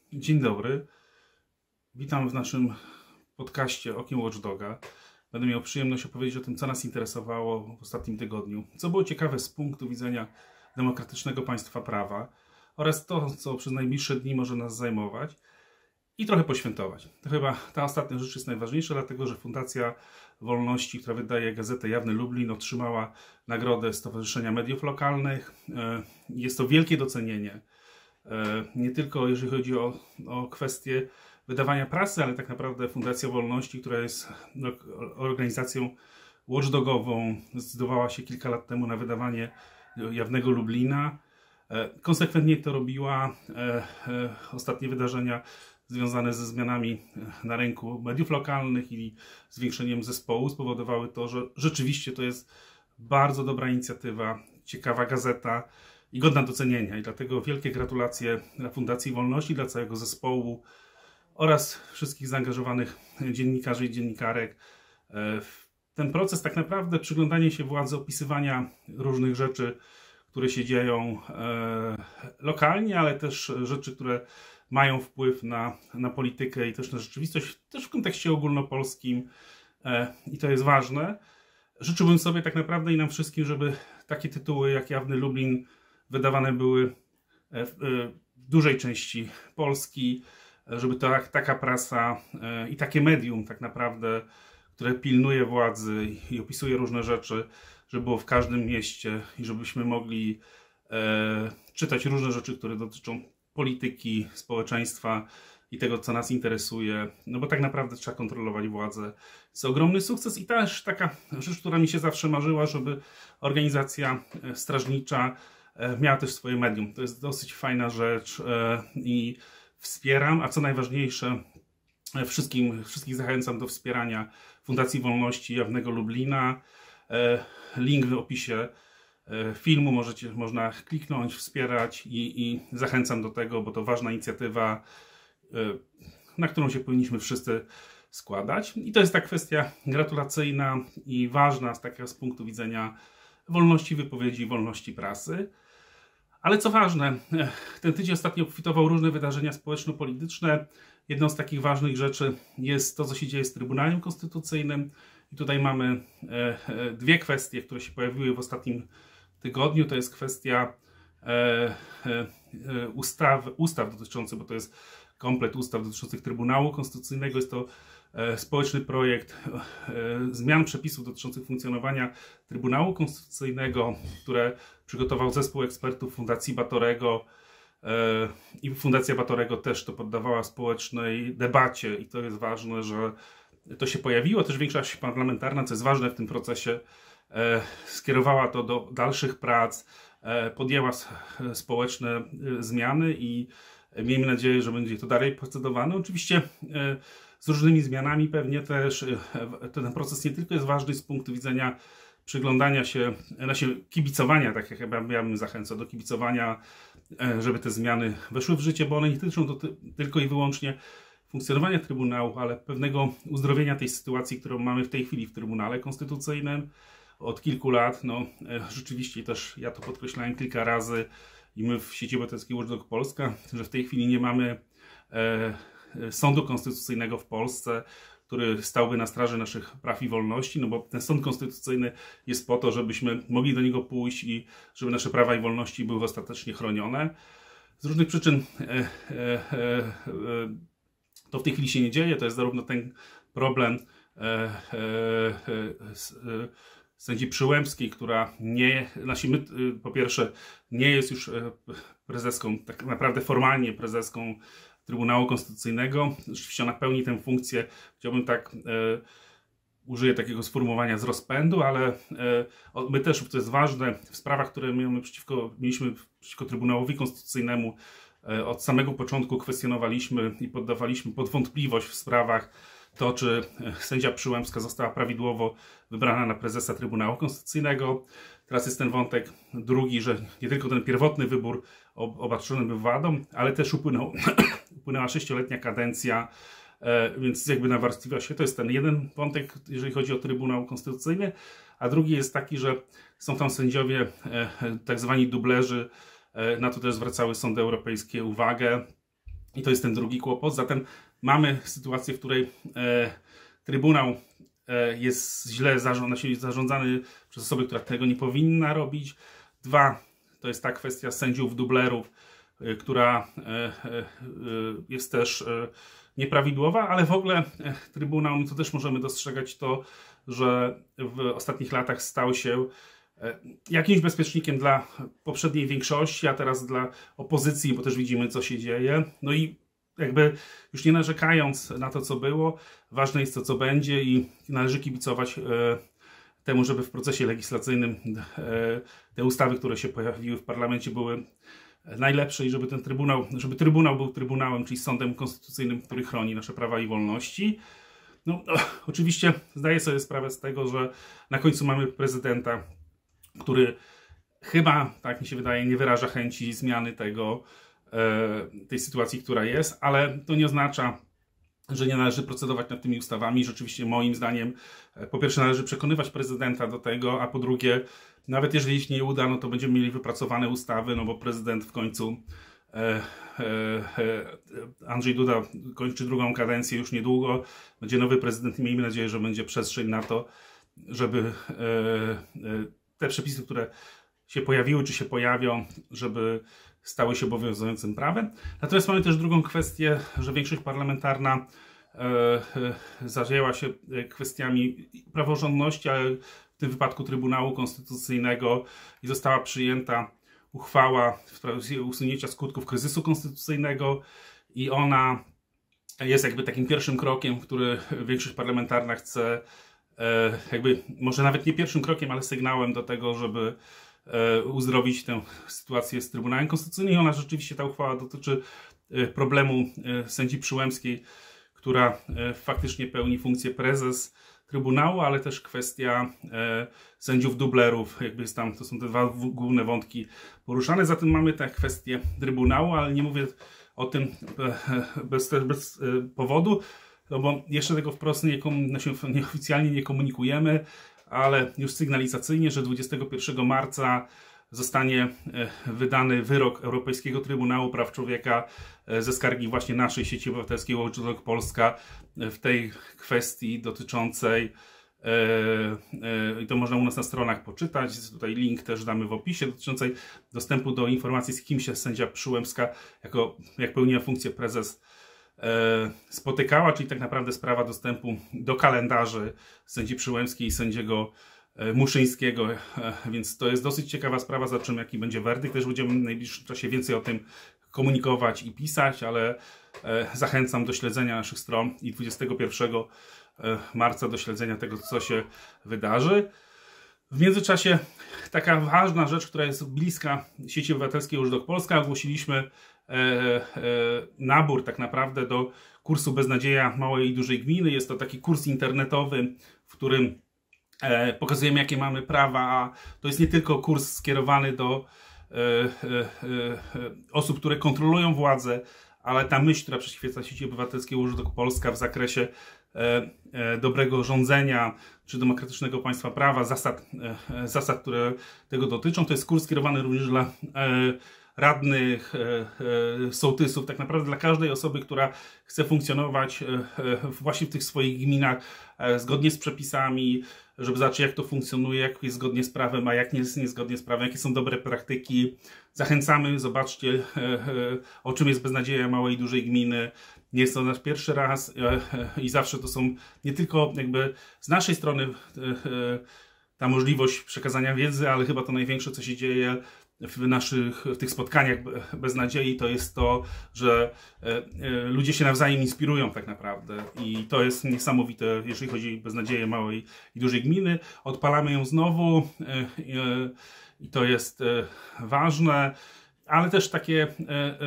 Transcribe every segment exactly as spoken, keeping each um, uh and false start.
Dzień dobry. Witam w naszym podcaście Okiem Watchdoga. Będę miał przyjemność opowiedzieć o tym, co nas interesowało w ostatnim tygodniu, co było ciekawe z punktu widzenia demokratycznego państwa prawa oraz to, co przez najbliższe dni może nas zajmować i trochę poświętować. To chyba ta ostatnia rzecz jest najważniejsza, dlatego że Fundacja Wolności, która wydaje gazetę Jawny Lublin, otrzymała nagrodę Stowarzyszenia Mediów Lokalnych. Jest to wielkie docenienie. Nie tylko jeżeli chodzi o, o kwestię wydawania prasy, ale tak naprawdę Fundacja Wolności, która jest organizacją watchdogową, zdecydowała się kilka lat temu na wydawanie Jawnego Lublina. Konsekwentnie to robiła. Ostatnie wydarzenia związane ze zmianami na rynku mediów lokalnych i zwiększeniem zespołu spowodowały to, że rzeczywiście to jest bardzo dobra inicjatywa, ciekawa gazeta i godna docenienia. I dlatego wielkie gratulacje dla Fundacji Wolności, dla całego zespołu oraz wszystkich zaangażowanych dziennikarzy i dziennikarek. Ten proces tak naprawdę przyglądanie się władzy, opisywania różnych rzeczy, które się dzieją lokalnie, ale też rzeczy, które mają wpływ na, na politykę i też na rzeczywistość, też w kontekście ogólnopolskim, i to jest ważne. Życzyłbym sobie tak naprawdę i nam wszystkim, żeby takie tytuły jak Jawny Lublin wydawane były w dużej części Polski, żeby to taka prasa i takie medium tak naprawdę, które pilnuje władzy i opisuje różne rzeczy, żeby było w każdym mieście i żebyśmy mogli e, czytać różne rzeczy, które dotyczą polityki, społeczeństwa i tego, co nas interesuje, no bo tak naprawdę trzeba kontrolować władzę. Jest ogromny sukces i też taka rzecz, która mi się zawsze marzyła, żeby organizacja strażnicza miała też swoje medium. To jest dosyć fajna rzecz e, i wspieram, a co najważniejsze, wszystkim, wszystkich zachęcam do wspierania Fundacji Wolności Jawnego Lublina. E, link w opisie filmu, możecie, można kliknąć, wspierać i, i zachęcam do tego, bo to ważna inicjatywa, na którą się powinniśmy wszyscy składać. I to jest ta kwestia gratulacyjna i ważna z takiego z punktu widzenia wolności wypowiedzi i wolności prasy. Ale co ważne, ten tydzień ostatnio obfitował różne wydarzenia społeczno-polityczne. Jedną z takich ważnych rzeczy jest to, co się dzieje z Trybunałem Konstytucyjnym. I tutaj mamy dwie kwestie, które się pojawiły w ostatnim tygodniu. To jest kwestia ustaw, ustaw dotyczących, bo to jest komplet ustaw dotyczących Trybunału Konstytucyjnego. Jest to społeczny projekt zmian przepisów dotyczących funkcjonowania Trybunału Konstytucyjnego, które przygotował zespół ekspertów Fundacji Batorego, i Fundacja Batorego też to poddawała społecznej debacie i to jest ważne, że to się pojawiło. Też większość parlamentarna, co jest ważne w tym procesie, skierowała to do dalszych prac, podjęła społeczne zmiany i miejmy nadzieję, że będzie to dalej procedowane. Oczywiście z różnymi zmianami pewnie też ten proces nie tylko jest ważny z punktu widzenia przyglądania się, znaczy kibicowania, tak jak ja bym zachęcał do kibicowania, żeby te zmiany weszły w życie, bo one nie dotyczą to tylko i wyłącznie funkcjonowania Trybunału, ale pewnego uzdrowienia tej sytuacji, którą mamy w tej chwili w Trybunale Konstytucyjnym od kilku lat. No, rzeczywiście też ja to podkreślałem kilka razy i my w sieci obywatelskiej Watchdog Polska, że w tej chwili nie mamy e, Sądu Konstytucyjnego w Polsce, który stałby na straży naszych praw i wolności, no bo ten Sąd Konstytucyjny jest po to, żebyśmy mogli do niego pójść i żeby nasze prawa i wolności były ostatecznie chronione. Z różnych przyczyn e, e, e, to w tej chwili się nie dzieje. To jest zarówno ten problem e, e, e, sędzi Przyłębskiej, która nie, znaczy my, po pierwsze nie jest już prezeską, tak naprawdę formalnie prezeską Trybunału Konstytucyjnego. Rzeczywiście ona pełni tę funkcję, chciałbym tak, e, użyję takiego sformułowania z rozpędu, ale e, my też, to jest ważne, w sprawach, które my przeciwko, mieliśmy przeciwko Trybunałowi Konstytucyjnemu, e, od samego początku kwestionowaliśmy i poddawaliśmy pod wątpliwość w sprawach to, czy sędzia Przyłębska została prawidłowo wybrana na prezesa Trybunału Konstytucyjnego. Teraz jest ten wątek drugi, że nie tylko ten pierwotny wybór obarczony był wadą, ale też upłynął, upłynęła sześcioletnia kadencja, e, więc jakby nawarstwiła się. To jest ten jeden wątek, jeżeli chodzi o Trybunał Konstytucyjny, a drugi jest taki, że są tam sędziowie, e, tak zwani dublerzy, e, na to też zwracały sądy europejskie uwagę. I to jest ten drugi kłopot. Zatem mamy sytuację, w której e, Trybunał e, jest źle zarządzany, zarządzany przez osobę, która tego nie powinna robić. Dwa, to jest ta kwestia sędziów dublerów, e, która e, e, jest też e, nieprawidłowa, ale w ogóle e, Trybunał, no to też możemy dostrzegać to, że w ostatnich latach stał się jakimś bezpiecznikiem dla poprzedniej większości, a teraz dla opozycji, bo też widzimy, co się dzieje. No i jakby już nie narzekając na to, co było, ważne jest to, co będzie i należy kibicować e, temu, żeby w procesie legislacyjnym e, te ustawy, które się pojawiły w parlamencie, były najlepsze i żeby ten Trybunał, żeby Trybunał był Trybunałem, czyli sądem konstytucyjnym, który chroni nasze prawa i wolności. No, oczywiście zdaję sobie sprawę z tego, że na końcu mamy prezydenta, który chyba, tak mi się wydaje, nie wyraża chęci zmiany tego, e, tej sytuacji, która jest, ale to nie oznacza, że nie należy procedować nad tymi ustawami. Rzeczywiście moim zdaniem, e, po pierwsze należy przekonywać prezydenta do tego, a po drugie, nawet jeżeli się nie uda, no to będziemy mieli wypracowane ustawy, no bo prezydent w końcu, e, e, e, Andrzej Duda kończy drugą kadencję już niedługo, będzie nowy prezydent i miejmy nadzieję, że będzie przestrzeń na to, żeby e, e, te przepisy, które się pojawiły, czy się pojawią, żeby stały się obowiązującym prawem. Natomiast mamy też drugą kwestię, że większość parlamentarna e, e, zajęła się kwestiami praworządności, ale w tym wypadku Trybunału Konstytucyjnego i została przyjęta uchwała w sprawie usunięcia skutków kryzysu konstytucyjnego i ona jest jakby takim pierwszym krokiem, który większość parlamentarna chce jakby, może nawet nie pierwszym krokiem, ale sygnałem do tego, żeby uzdrowić tę sytuację z Trybunałem Konstytucyjnym. I ona rzeczywiście, ta uchwała dotyczy problemu sędzi Przyłębskiej, która faktycznie pełni funkcję prezes Trybunału, ale też kwestia sędziów dublerów. Jakby jest tam, to są te dwa główne wątki poruszane. Zatem mamy tę kwestię Trybunału, ale nie mówię o tym bez, bez powodu, no bo jeszcze tego wprost nie, nieoficjalnie nie komunikujemy, ale już sygnalizacyjnie, że dwudziestego pierwszego marca zostanie wydany wyrok Europejskiego Trybunału Praw Człowieka ze skargi właśnie naszej sieci obywatelskiej Watchdog Polska w tej kwestii dotyczącej, i to można u nas na stronach poczytać, tutaj link też damy w opisie, dotyczącej dostępu do informacji, z kim się sędzia Przyłębska, jako, jak pełniła funkcję prezes, spotykała, czyli tak naprawdę sprawa dostępu do kalendarzy sędzi Przyłębskiej i sędziego Muszyńskiego, więc to jest dosyć ciekawa sprawa, za czym jaki będzie werdykt. Też będziemy w najbliższym czasie więcej o tym komunikować i pisać, ale zachęcam do śledzenia naszych stron i dwudziestego pierwszego marca do śledzenia tego, co się wydarzy. W międzyczasie taka ważna rzecz, która jest bliska sieci obywatelskiej Watchdog Polska, ogłosiliśmy e, e, nabór tak naprawdę do kursu Beznadzieja Małej i Dużej Gminy. Jest to taki kurs internetowy, w którym e, pokazujemy, jakie mamy prawa, a to jest nie tylko kurs skierowany do e, e, e, osób, które kontrolują władzę, ale ta myśl, która przyświeca sieci obywatelskiej Watchdog Polska w zakresie e, e, dobrego rządzenia czy demokratycznego państwa prawa, zasad, e, zasad, które tego dotyczą, to jest kurs skierowany również dla e, radnych, e, e, sołtysów, tak naprawdę dla każdej osoby, która chce funkcjonować e, e, właśnie w tych swoich gminach e, zgodnie z przepisami, żeby zobaczyć, jak to funkcjonuje, jak jest zgodnie z prawem, a jak nie jest niezgodnie z prawem, jakie są dobre praktyki. Zachęcamy, zobaczcie, e, e, o czym jest Beznadzieja Małej i Dużej Gminy. Nie jest to nasz pierwszy raz e, e, i zawsze to są nie tylko jakby z naszej strony e, e, ta możliwość przekazania wiedzy, ale chyba to największe, co się dzieje w naszych, w tych spotkaniach Beznadziei, to jest to, że e, e, ludzie się nawzajem inspirują tak naprawdę i to jest niesamowite, jeżeli chodzi o Beznadzieję Małej i Dużej Gminy. Odpalamy ją znowu e, e, i to jest e, ważne, ale też takie e, e,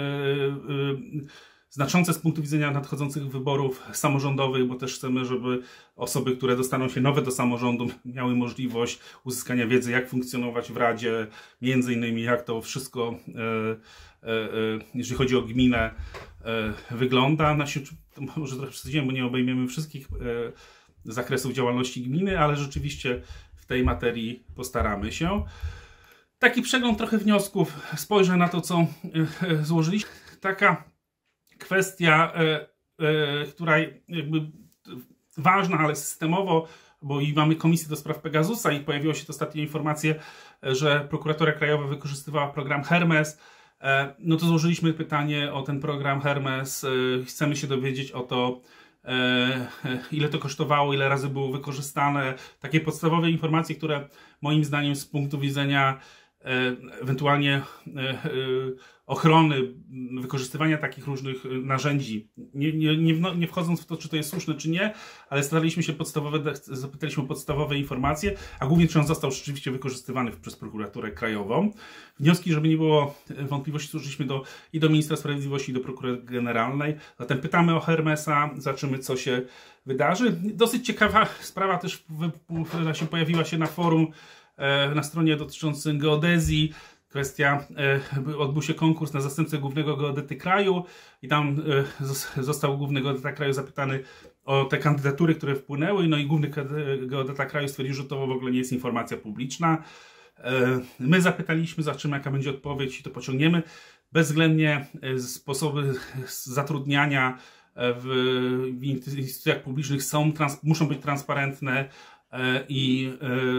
e, znaczące z punktu widzenia nadchodzących wyborów samorządowych, bo też chcemy, żeby osoby, które dostaną się nowe do samorządu, miały możliwość uzyskania wiedzy, jak funkcjonować w Radzie, między innymi jak to wszystko, e, e, jeżeli chodzi o gminę, e, wygląda. Może trochę przesadziłem, bo nie obejmiemy wszystkich e, zakresów działalności gminy, ale rzeczywiście w tej materii postaramy się. Taki przegląd trochę wniosków, spojrzę na to, co e, złożyliśmy. Taka kwestia, e, e, która jakby ważna, ale systemowo, bo i mamy Komisję do spraw Pegasusa i pojawiła się to ostatnio informacje, że prokuratura krajowa wykorzystywała program Hermes. E, no to złożyliśmy pytanie o ten program Hermes. E, chcemy się dowiedzieć o to, e, ile to kosztowało, ile razy było wykorzystane. Takie podstawowe informacje, które moim zdaniem z punktu widzenia ewentualnie ochrony, wykorzystywania takich różnych narzędzi, nie, nie, nie, nie wchodząc w to, czy to jest słuszne, czy nie, ale staraliśmy się podstawowe, zapytaliśmy o podstawowe informacje, a głównie czy on został rzeczywiście wykorzystywany przez prokuraturę krajową. Wnioski, żeby nie było wątpliwości, złożyliśmy do, i do Ministra Sprawiedliwości, i do Prokuratury Generalnej. Zatem pytamy o Hermesa, zobaczymy, co się wydarzy. Dosyć ciekawa sprawa też się pojawiła się na forum, na stronie dotyczącym geodezji. Kwestia, odbył się konkurs na zastępcę głównego geodety kraju i tam został główny geodeta kraju zapytany o te kandydatury, które wpłynęły, no i główny geodeta kraju stwierdził, że to w ogóle nie jest informacja publiczna. My zapytaliśmy, zobaczymy, jaka będzie odpowiedź i to pociągniemy. Bezwzględnie sposoby zatrudniania w, w instytucjach publicznych są, trans, muszą być transparentne i,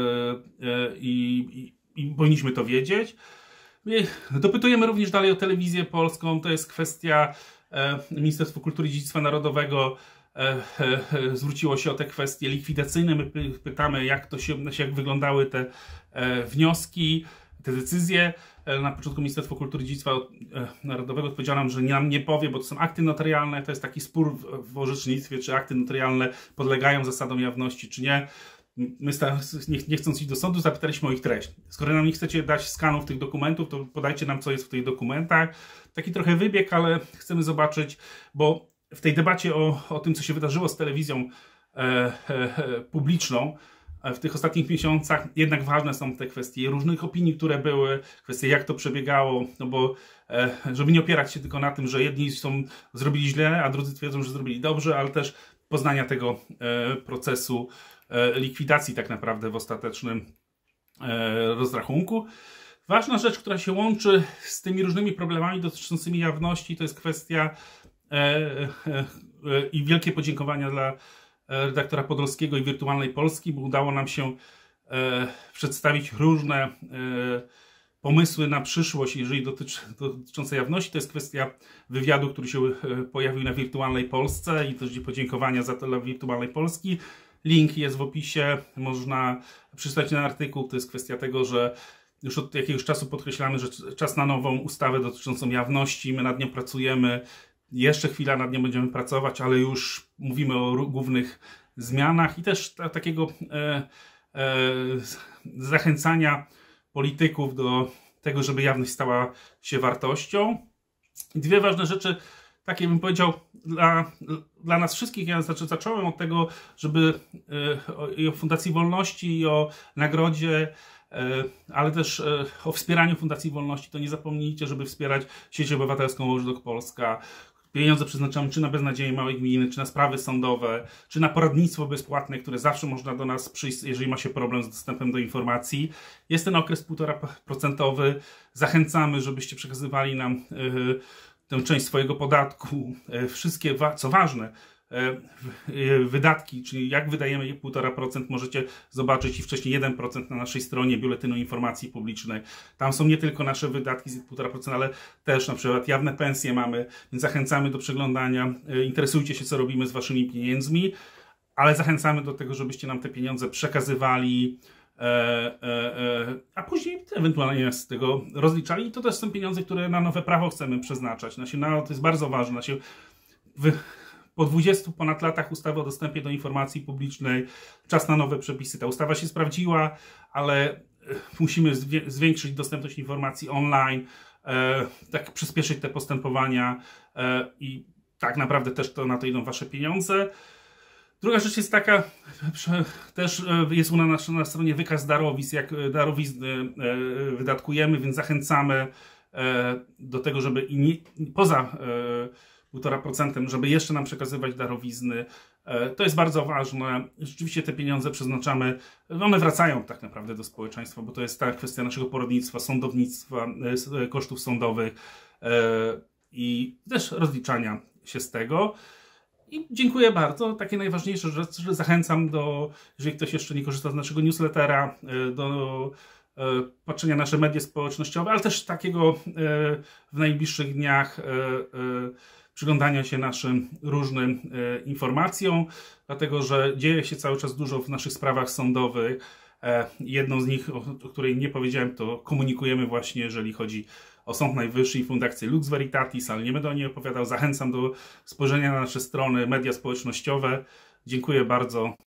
i, i, i powinniśmy to wiedzieć. Dopytujemy również dalej o telewizję polską. To jest kwestia, Ministerstwo Kultury i Dziedzictwa Narodowego zwróciło się o te kwestie likwidacyjne. My pytamy, jak to się, jak wyglądały te wnioski, te decyzje. Na początku Ministerstwo Kultury i Dziedzictwa Narodowego odpowiedziało nam, że nam nie powie, bo to są akty notarialne. To jest taki spór w orzecznictwie, czy akty notarialne podlegają zasadom jawności, czy nie. My, nie, nie chcąc iść do sądu, zapytaliśmy o ich treść. Skoro nam nie chcecie dać skanów tych dokumentów, to podajcie nam, co jest w tych dokumentach. Taki trochę wybieg, ale chcemy zobaczyć, bo w tej debacie o, o tym, co się wydarzyło z telewizją e, e, publiczną w tych ostatnich miesiącach, jednak ważne są te kwestie różnych opinii, które były, kwestie jak to przebiegało, no bo e, żeby nie opierać się tylko na tym, że jedni są, zrobili źle, a drudzy twierdzą, że zrobili dobrze, ale też poznania tego e, procesu likwidacji tak naprawdę w ostatecznym rozrachunku. Ważna rzecz, która się łączy z tymi różnymi problemami dotyczącymi jawności, to jest kwestia i wielkie podziękowania dla redaktora Podolskiego i Wirtualnej Polski, bo udało nam się przedstawić różne pomysły na przyszłość, jeżeli dotyczy, dotyczące jawności. To jest kwestia wywiadu, który się pojawił na Wirtualnej Polsce i też podziękowania za to dla Wirtualnej Polski. Link jest w opisie, można przeczytać ten artykuł. To jest kwestia tego, że już od jakiegoś czasu podkreślamy, że czas na nową ustawę dotyczącą jawności. My nad nią pracujemy. Jeszcze chwila nad nią będziemy pracować, ale już mówimy o głównych zmianach i też ta, takiego e, e, zachęcania polityków do tego, żeby jawność stała się wartością. I dwie ważne rzeczy, takie bym powiedział, dla, dla nas wszystkich. Ja znaczy, zacząłem od tego, żeby e, o, i o Fundacji Wolności, i o nagrodzie, e, ale też e, o wspieraniu Fundacji Wolności. To nie zapomnijcie, żeby wspierać Sieć Obywatelską Watchdog Polska. Pieniądze przeznaczamy czy na beznadzieję małej gminy, czy na sprawy sądowe, czy na poradnictwo bezpłatne, które zawsze można do nas przyjść, jeżeli ma się problem z dostępem do informacji. Jest ten okres półtora procentowy. Zachęcamy, żebyście przekazywali nam yy, tę część swojego podatku. Yy, wszystkie, wa co ważne, yy, wydatki, czyli jak wydajemy półtora procent, możecie zobaczyć i wcześniej jeden procent na naszej stronie Biuletynu Informacji Publicznej. Tam są nie tylko nasze wydatki z półtora procent, ale też na przykład jawne pensje mamy, więc zachęcamy do przeglądania. Interesujcie się, co robimy z waszymi pieniędzmi, ale zachęcamy do tego, żebyście nam te pieniądze przekazywali, e, e, e, a później ewentualnie z tego rozliczali. I to też są pieniądze, które na nowe prawo chcemy przeznaczać. Znaczy, no, to jest bardzo ważne. Znaczy, wy, Po dwudziestu ponad latach ustawy o dostępie do informacji publicznej, czas na nowe przepisy. Ta ustawa się sprawdziła, ale musimy zwiększyć dostępność informacji online, e, tak przyspieszyć te postępowania e, i tak naprawdę też to, na to idą wasze pieniądze. Druga rzecz jest taka, też jest u nas na stronie wykaz darowizn, jak darowizny e, wydatkujemy, więc zachęcamy e, do tego, żeby i nie, poza e, półtora procent, żeby jeszcze nam przekazywać darowizny. To jest bardzo ważne. Rzeczywiście te pieniądze przeznaczamy, one wracają tak naprawdę do społeczeństwa, bo to jest ta kwestia naszego poradnictwa, sądownictwa, kosztów sądowych i też rozliczania się z tego. I dziękuję bardzo. Takie najważniejsze rzeczy. Zachęcam do, jeżeli ktoś jeszcze nie korzysta z naszego newslettera, do patrzenia na nasze media społecznościowe, ale też takiego w najbliższych dniach przyglądania się naszym różnym informacjom, dlatego że dzieje się cały czas dużo w naszych sprawach sądowych. Jedną z nich, o której nie powiedziałem, to komunikujemy właśnie, jeżeli chodzi o Sąd Najwyższy i Fundację Lux Veritatis, ale nie będę o niej opowiadał. Zachęcam do spojrzenia na nasze strony, media społecznościowe. Dziękuję bardzo.